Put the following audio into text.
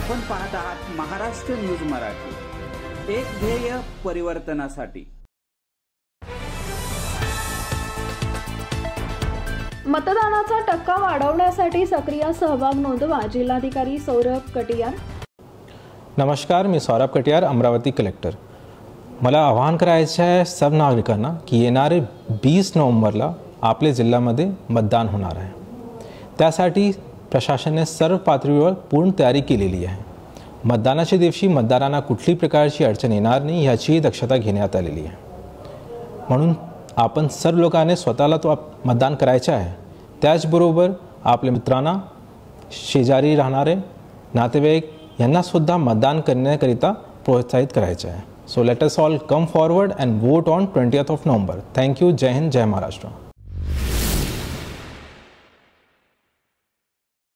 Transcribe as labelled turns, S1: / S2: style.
S1: आपण पाहत आहात महाराष्ट्र न्यूज मराठी, एक ध्येय परिवर्तनासाठी।
S2: मतदानाचा टक्का वाढवण्यासाठी सक्रिय सहभाग नोंदवा, जिल्हाधिकारी सौरभ कटियार।
S3: नमस्कार, मी सौरभ कटियार, अमरावती कलेक्टर। मला आवाहन करायचं आहे सर्व नागरिकांना की येणारे 20 नोव्हेंबरला आपल्या जिल्ह्यामध्ये मतदान होणार आहे। त्यासाठी प्रशासनाने सर्व पातळीवर पूर्ण तयारी केलेली आहे। मतदानाच्या दिवशी मतदारांना कुठली प्रकारची अडचण येणार नाही याची दक्षता घेण्यात आलेली आहे। म्हणून आपण सर्व लोकांनी स्वतःला तो मतदान करायचं आहे। त्याचबरोबर आपल्या मित्रांना, शेजारी राहणारे नातेवाईक यांना सुद्धा मतदान करण्याकरिता प्रोत्साहित करायचं आहे। So let us all come forward and vote on 20th of November. Thank you. Jai Hind, Jai Maharashtra.